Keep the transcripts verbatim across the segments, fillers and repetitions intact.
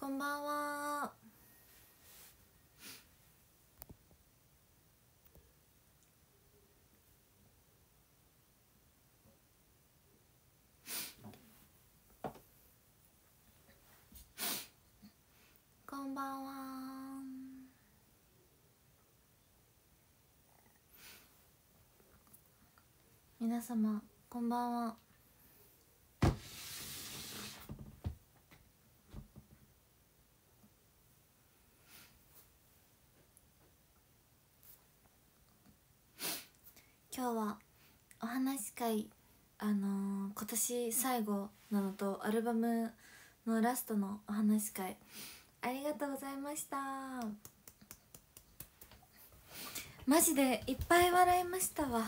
こんばんは。こんばんは。皆様こんばんは。今日はお話し会、あのー、今年最後なのとアルバムのラストのお話し会ありがとうございました。マジでいっぱい笑いましたわ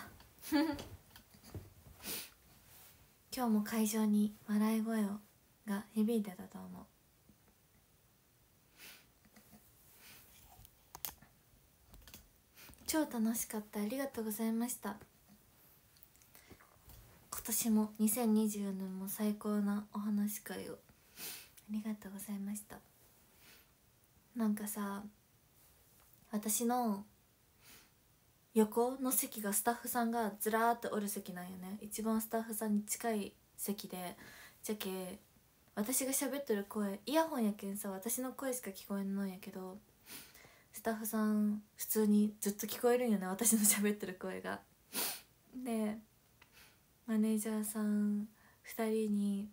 今日も会場に笑い声をが響いてたと思う。超楽しかった。ありがとうございました。今年もにせんにじゅうよねんも最高なお話し会をありがとうございました。なんかさ、私の横の席がスタッフさんがずらーっとおる席なんよね。一番スタッフさんに近い席で、じゃけ私が喋ってる声イヤホンやけんさ、私の声しか聞こえんのんやけど、スタッフさん普通にずっと聞こえるんよね、私の喋ってる声が。でマネージャーさんふたりに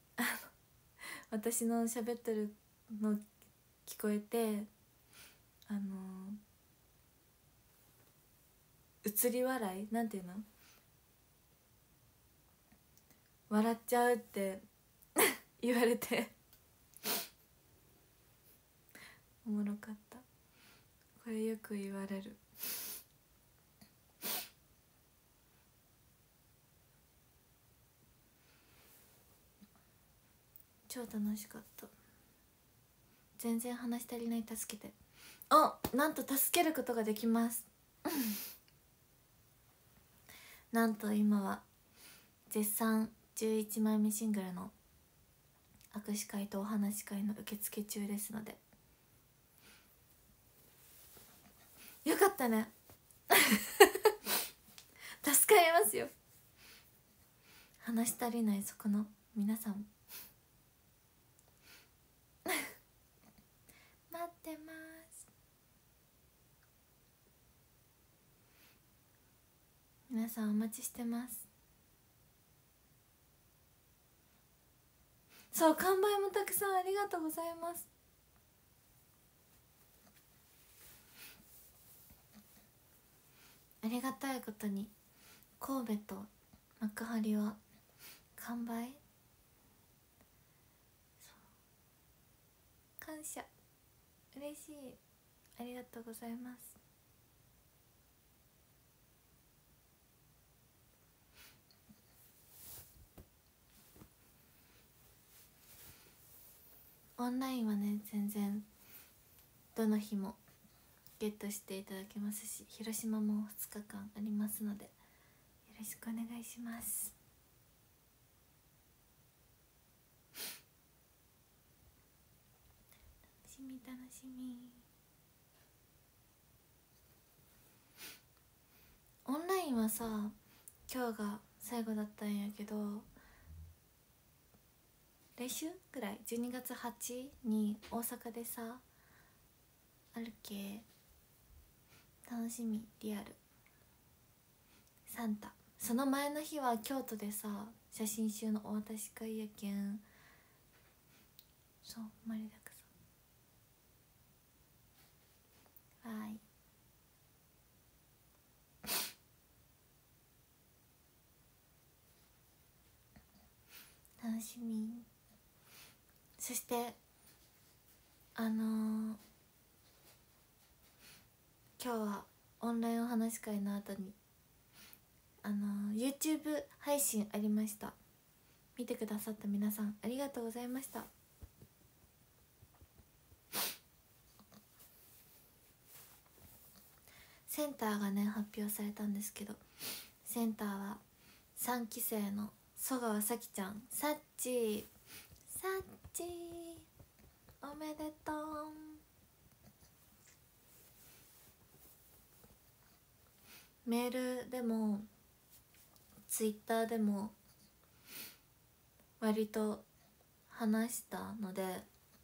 私の喋ってるの聞こえて、あの移り笑いなんていうの、笑っちゃうって言われておもろかった。これよく言われる。超楽しかった。全然話し足りない、助けて。あ、なんと助けることができますなんと今は絶賛じゅういちまいめシングルの握手会とお話し会の受付中ですので、よかったね助かりますよ。話し足りないそこの皆さん待ってます。皆さんお待ちしてます。そう、完売もたくさんありがとうございます。ありがたいことに神戸と幕張は完売。感謝、嬉しい、ありがとうございます。オンラインはね、全然どの日もゲットしていただけますし、広島もふつかかんありますのでよろしくお願いします。楽しみ楽しみ。オンラインはさ、今日が最後だったんやけど、来週ぐらいじゅうにがつはちに大阪でさあるけ、楽しみ。リアルサンタ。その前の日は京都でさ写真集のお渡し会やけん、そう盛りだくさん。わーい楽しみ。そしてあのー、今日はオンラインお話し会の後にあのー、YouTube 配信ありました。見てくださった皆さんありがとうございました。センターがね発表されたんですけど、センターはさんきせいの曽川咲ちゃん、さっちーさっちーおめでとう。メールでもツイッターでも割と話したので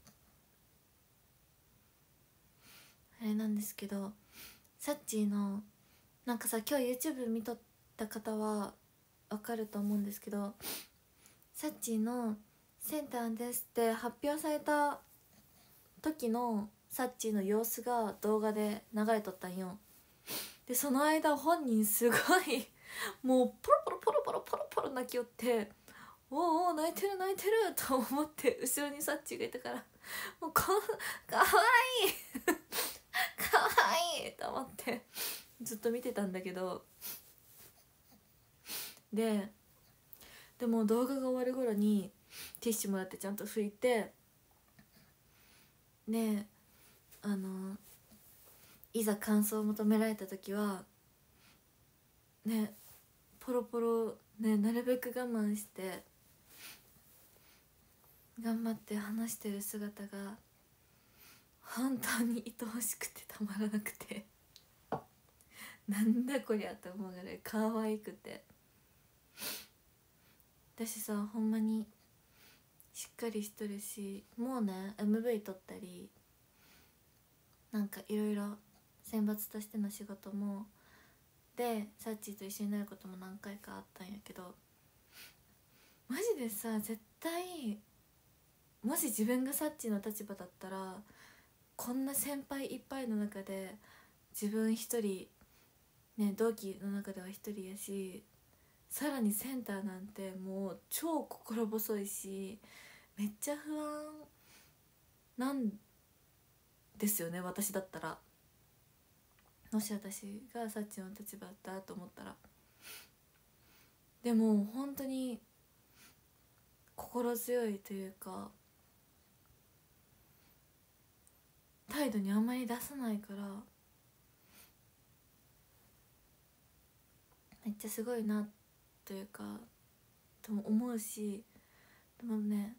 あれなんですけど、サッチーのなんかさ、今日 YouTube 見とった方はわかると思うんですけど、サッチーのセンターですって発表された時のサッチーの様子が動画で流れとったんよ。でその間本人すごいもうポロポロポロポロポロポロ泣きよって、おお泣いてる泣いてると思って後ろにサッチーがいたから、もうこんかわいいかわいいと思ってずっと見てたんだけど、ででも動画が終わる頃にティッシュもらってちゃんと拭いて、であのいざ感想を求められた時はね、ポロポロね、なるべく我慢して頑張って話してる姿が本当に愛おしくてたまらなくてなんだこりゃと思うぐらい可愛くて、私さほんまにしっかりしとるし、もうね エムブイ 撮ったりなんかいろいろ選抜としての仕事もでサッチーと一緒になることも何回かあったんやけど、マジでさ絶対もし自分がサッチーの立場だったらこんな先輩いっぱいの中で自分一人ね、同期の中では一人やし、さらにセンターなんてもう超心細いしめっちゃ不安なんですよね。私だったら、もし私がサッチーの立場だったと思ったら、でも本当に心強いというか態度にあんまり出さないからめっちゃすごいなというかとも思うし、でもね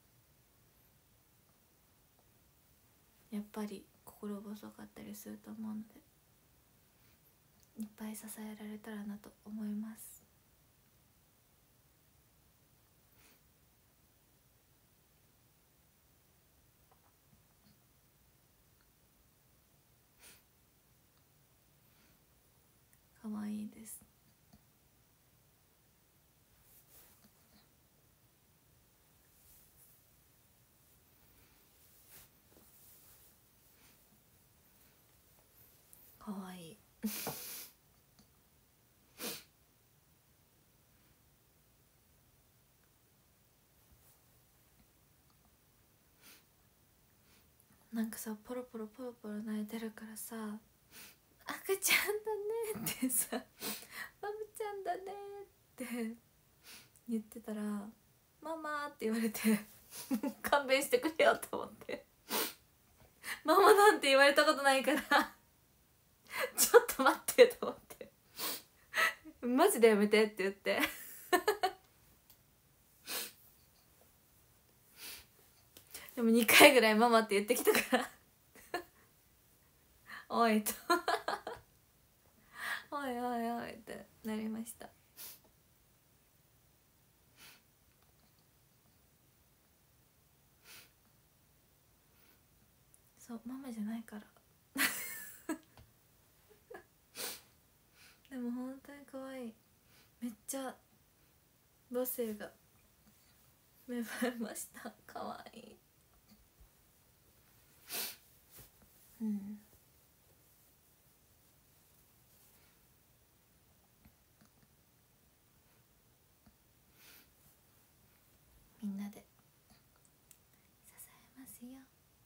やっぱり心細かったりすると思うのでいっぱい支えられたらなと思います。かわいいです。かわいいなんかさポロポロポロポロ泣いてるからさ、赤ちゃんだねってさマムちゃんだねって言ってたらママって言われて勘弁してくれよと思ってママなんて言われたことないからちょっと待ってと思ってマジでやめてって言ってでもにかいぐらいママって言ってきたからおいとおいおいおいってなりました。そうママじゃないからでも本当に可愛い、めっちゃ母性が芽生えました。可愛い。うんみんなで支えますよ。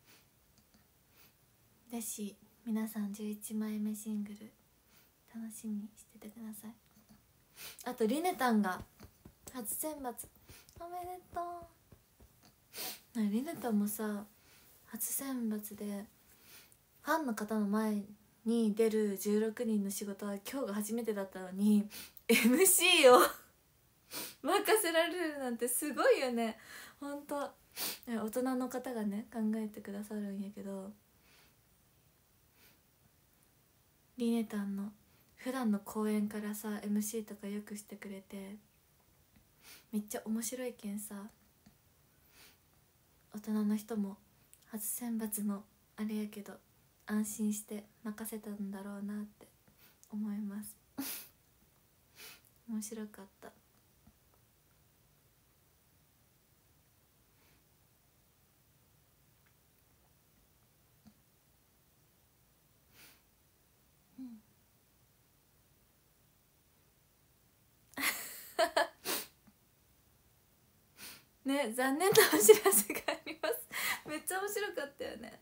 だし皆さんじゅういちまいめシングル楽しみにしててください。あとリネタンが初選抜おめでとう。リネタンもさ初選抜でファンの方の前に出るじゅうろくにんの仕事は今日が初めてだったのに エムシー を任せられるなんてすごいよね。ほんと大人の方がね考えてくださるんやけど、りねたんの普段の公演からさ エムシー とかよくしてくれてめっちゃ面白いけんさ、大人の人も初選抜のあれやけど安心して任せたんだろうなって思います面白かった。ね、残念なお知らせがありますめっちゃ面白かったよね。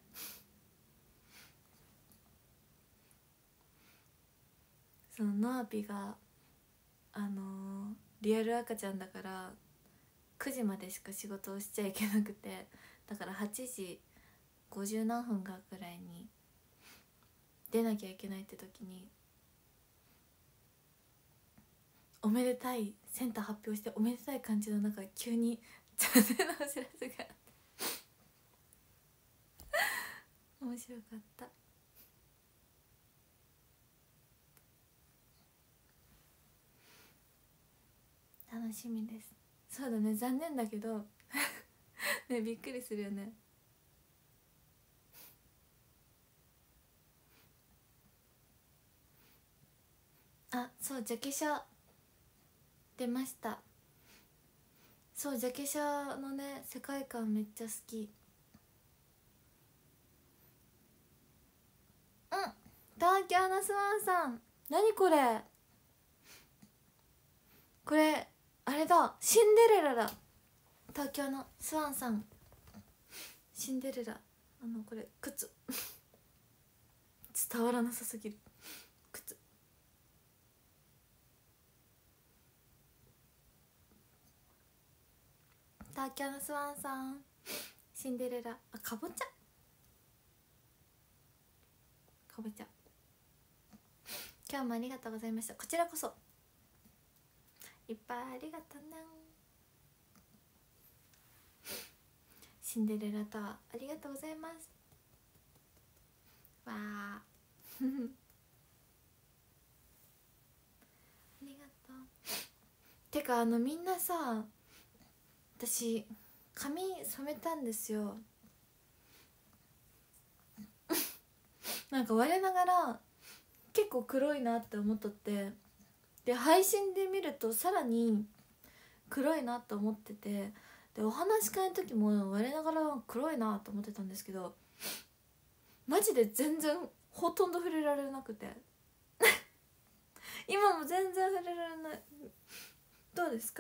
そのノアピがあのー、リアル赤ちゃんだからくじまでしか仕事をしちゃいけなくて、だからはちじごじゅう何分かぐらいに出なきゃいけないって時に、おめでたいセンター発表しておめでたい感じの中急に残念なお知らせがあって面白かった。楽しみです。そうだね、残念だけどね、びっくりするよね。あ、そう、ジャケ写出ました。そう、ジャケ写のね世界観めっちゃ好き。うん、東京のスワンさん、何これ、これあれだ、シンデレラだ。東京のスワンさん、シンデレラ、あのこれ靴伝わらなさすぎる。靴、東京のスワンさん、シンデレラ、あ、かぼちゃ、かぼちゃ、今日もありがとうございました。こちらこそいっぱいありがとうな。シンデレラタワーありがとうございます。わあありがとう。てかあのみんなさ、私髪染めたんですよなんか我ながら結構黒いなって思っとって、で配信で見るとさらに黒いなと思ってて、でお話し会の時も我ながら黒いなと思ってたんですけど、マジで全然ほとんど触れられなくて今も全然触れられない。どうですか？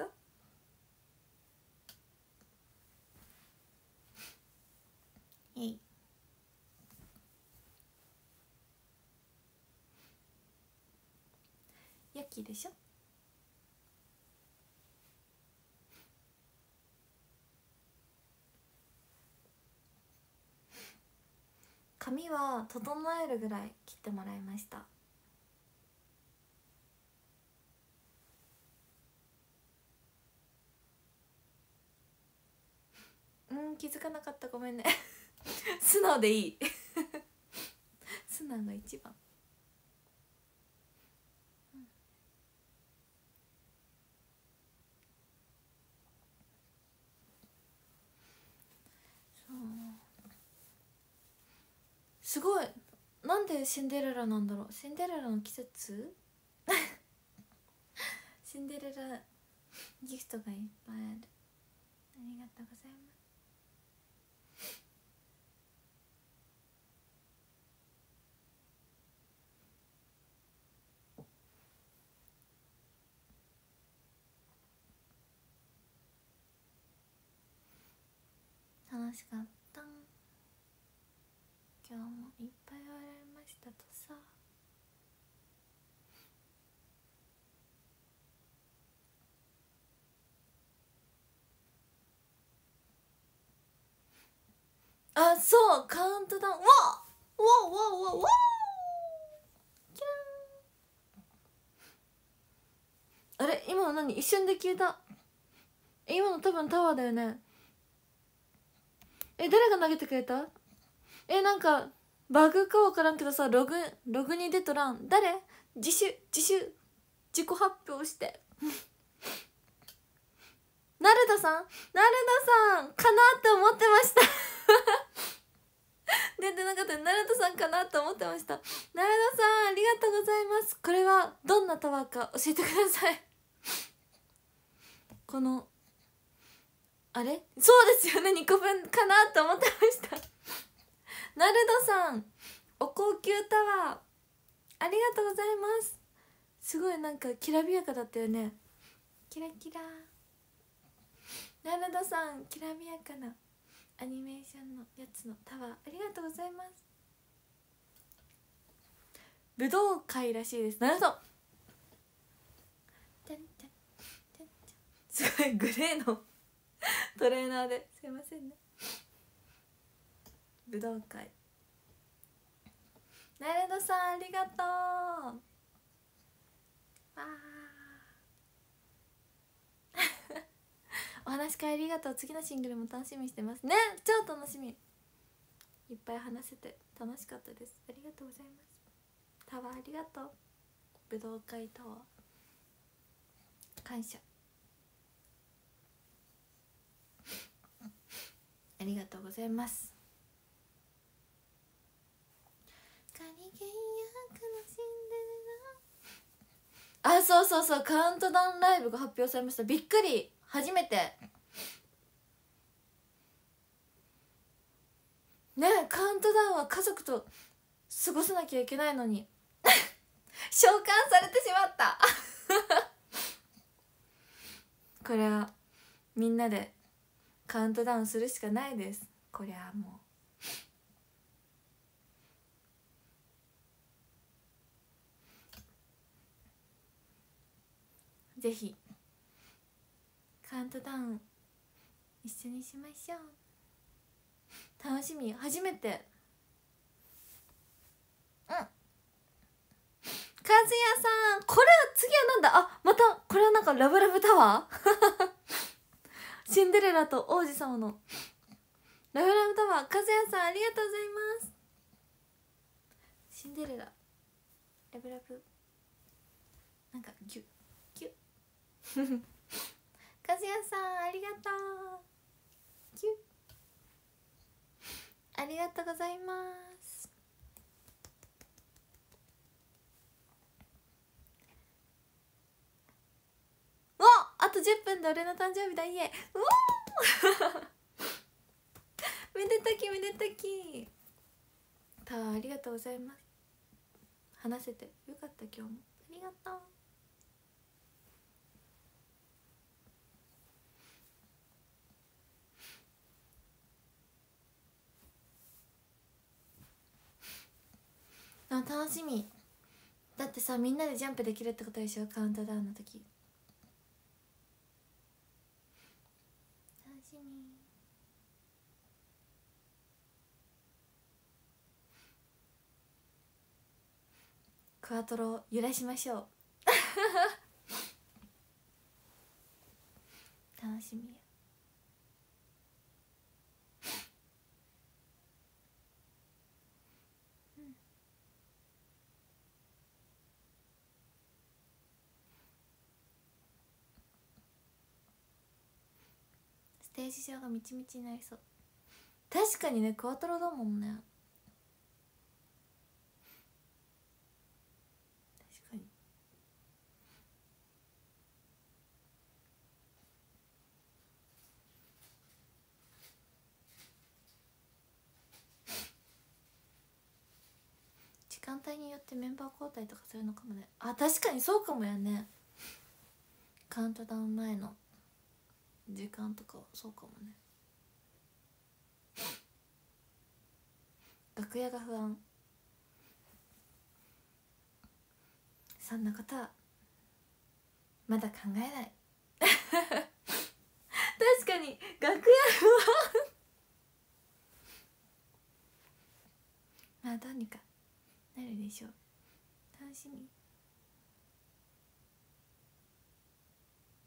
えい、ヤッキーでしょ。髪は整えるぐらい切ってもらいました。うん、気づかなかった、ごめんね素直でいい素直が一番。そうすごい、なんでシンデレラなんだろう。シンデレラの季節シンデレラギフトがいっぱいある。ありがとうございます。楽しかった。今日もいっぱい笑いましたとさ。あ、そう、カウントダウン、わっわっわっわっわっ、キャーン、あれ今何何？一瞬で消えた。え、今の多分タワーだよね。え、誰が投げてくれた？え、なんかバグか分からんけどさ、ログログに出とらん。誰？自主自主自己発表してナルドさん、ナルドさんかなって思ってました出てなかった。ナルドさんかなって思ってました。ナルドさんありがとうございます。これはどんなタワーか教えてくださいこのあれ、そうですよね、にこぶんかなって思ってましたナルドさん、お高級タワーありがとうございます。すごいなんかきらびやかだったよね。キラキラ。ナルドさん、きらびやかなアニメーションのやつのタワーありがとうございます。武道会らしいです。なるほど。すごいグレーのトレーナーですいませんね。武道会、ナルドさんありがとう。あお話し会ありがとう。次のシングルも楽しみにしてますね。超楽しみ。いっぱい話せて楽しかったです。ありがとうございます。タワーありがとう。武道会タワー感謝ありがとうございます。カニケン役のシンデレラ、あ、そうそうそう、カウントダウンライブが発表されました。びっくり。初めてね。カウントダウンは家族と過ごさなきゃいけないのに召喚されてしまったこれはみんなでカウントダウンするしかないです。こりゃもうぜひカウントダウン一緒にしましょう。楽しみ。初めて。うん、和也さん、これは次はなんだ。あ、またこれはなんかラブラブタワーシンデレラと王子様のラブラブタワー。和也さんありがとうございます。シンデレララブラブなんかギュッギュッ和也さんありがとう。ギュッありがとうございます。お、あとじゅっぷんで俺の誕生日だ。いえ、うおめでたきめでたき。タワーありがとうございます。話せてよかった今日も。ありがとう。あ、楽しみ。だってさ、みんなでジャンプできるってことでしょ、カウントダウンの時。楽しみ。クワトロ揺らしましょう楽しみや。ステージ上がみちみちになりそう。確かにね、クワトロだもんね。確かに。時間帯によってメンバー交代とかするのかもね。あ、確かにそうかもやね。カウントダウン前の時間とかはそうかもね。楽屋が不安。そんなことはまだ考えない確かに楽屋不安まあどうにかなるでしょう。楽しみ。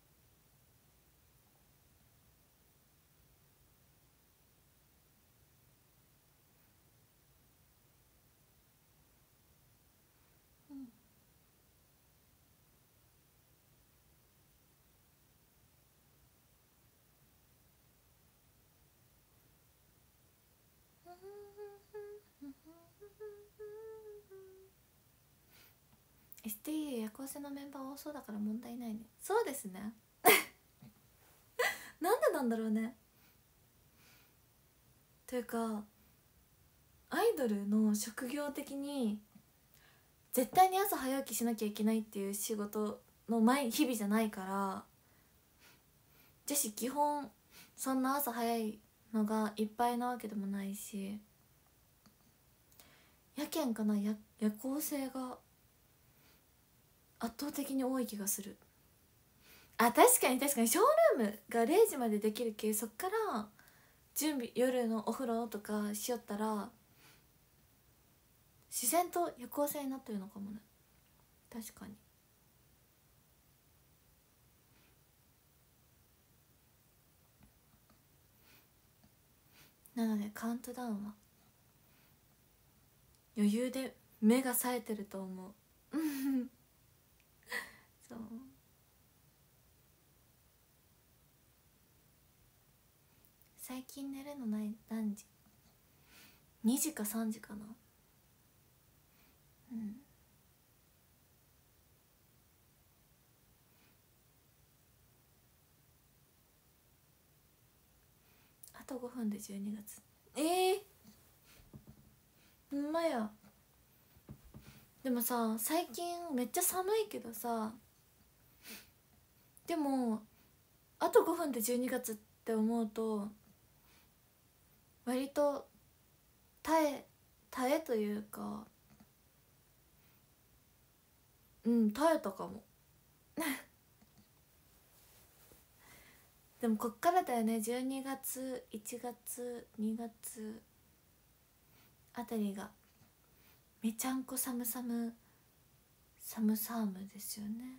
エスティーユー 夜行性のメンバー多そうだから問題ないね。そうですねなんでなんだろうね。というかアイドルの職業的に絶対に朝早起きしなきゃいけないっていう仕事の毎日々じゃないから、女子基本そんな朝早いのがいっぱいなわけでもないし、夜間かな、夜夜行性が圧倒的に多い気がする。あ、確かに確かにショールームがれいじまでできるけ、そっから準備夜のお風呂とかしよったら自然と夜行性になってるのかもね。確かに。なのでカウントダウンは余裕で目が冴えてると思うそう。最近寝るのない何時？にじかさんじかな。うん。あとごふんでじゅうにがつ。ええー、ほんまや。でもさ、最近めっちゃ寒いけどさ、でもあとごふんでじゅうにがつって思うと割と耐え耐えというか、うん耐えたかもでもこっからだよね。じゅうにがついちがつにがつあたりがめちゃんこ寒寒寒寒ですよね。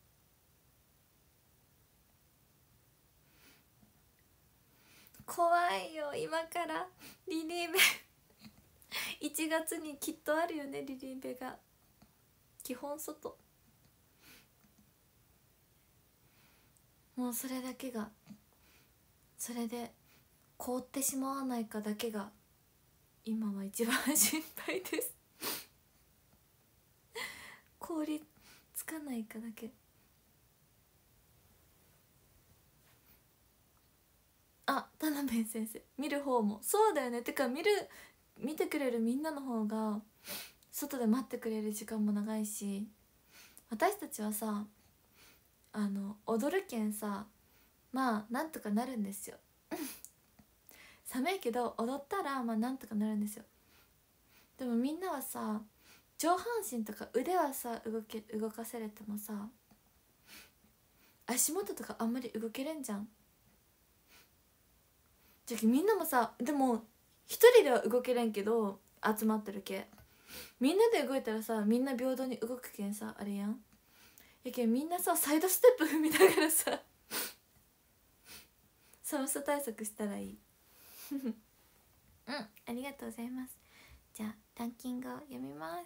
怖いよ今からリリーベいちがつにきっとあるよね。リリーベが基本外、もうそれだけが、それで凍ってしまわないかだけが今は一番心配です凍りつかないかだけ。あ、田辺先生見る方もそうだよね。てか見る見てくれるみんなの方が外で待ってくれる時間も長いし、私たちはさあの踊るけんさ、まあなんとかなるんですよ寒いけど踊ったらまあなんとかなるんですよ。でもみんなはさ上半身とか腕はさ動け動かせれてもさ足元とかあんまり動けれんじゃん。じゃあみんなもさ、でも一人では動けれんけど集まってるけ、みんなで動いたらさみんな平等に動くけんさあれやん。やけんみんなさサイドステップ踏みながらさ寒さ対策したらいいうんありがとうございます。じゃあランキングを読みます。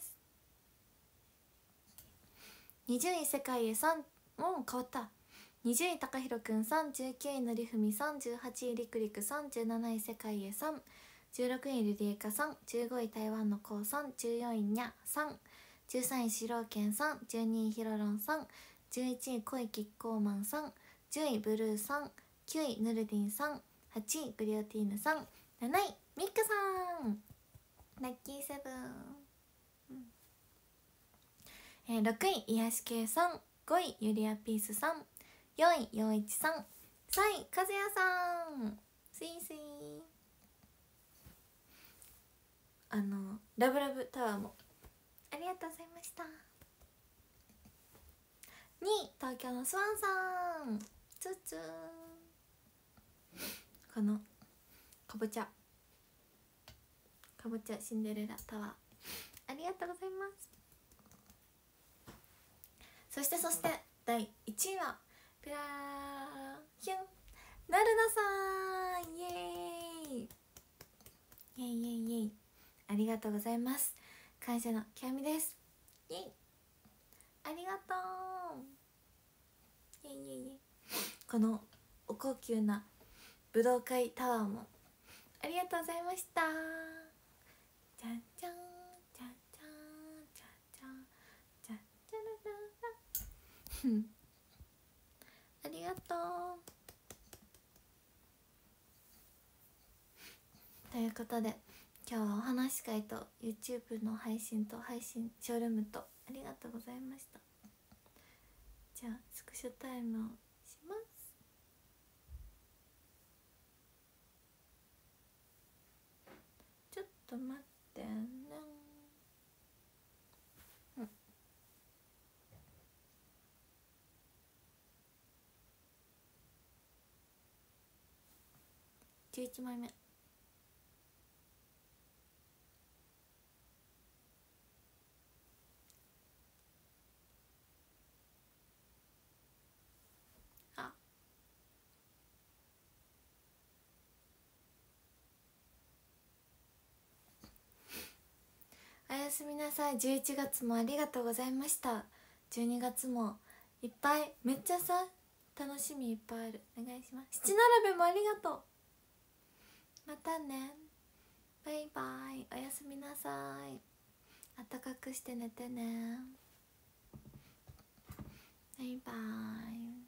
にじゅうい世界へさん、もう変わった。にじゅうい高弘くんさん、じゅうきゅういのりふみさん、じゅうはちいりくりくさん、じゅうなない世界へさん、じゅうろくいリリエカさん、じゅうごい台湾のこうさん、じゅうよんいにゃさん、じゅうさんいしろうけんさん、じゅうにいひろろんさん、じゅういちい恋キッコーマンさん、じゅういブルーさん、きゅういヌルディンさん、はちいブリオティーヌさん、なないミックさん、ラッキーセブン、うんえー、ろくい癒し系さん、ごいゆりあピースさん、よんいよういちさん、さんいかずやさん、スイスイ。あのラブラブタワーもありがとうございました。にい東京のスワンさん、ツーツー。このかぼちゃかぼちゃシンデレラタワーありがとうございます。そしてそしてだいいちいはピラーヒュンなるなさん、イエーイイエイイエイイエイ、ありがとうございます。感謝のきあみです。イエイありがとう。イエイイエイイエイ。このお高級な武道会タワーもありがとうございました。じゃんじゃんじゃんじありがとう。ということで今日はお話し会と YouTube の配信と配信ショールームとありがとうございました。じゃあスクショタイムをします。ちょっと待ってね。うんじゅういちまいめ。あ、おやすみなさい。じゅういちがつもありがとうございました。じゅうにがつもいっぱい、めっちゃさ楽しみいっぱいある。お願いします。七並べもありがとう。またね、バイバイ。おやすみなさい。あったかくして寝てね。バイバイ。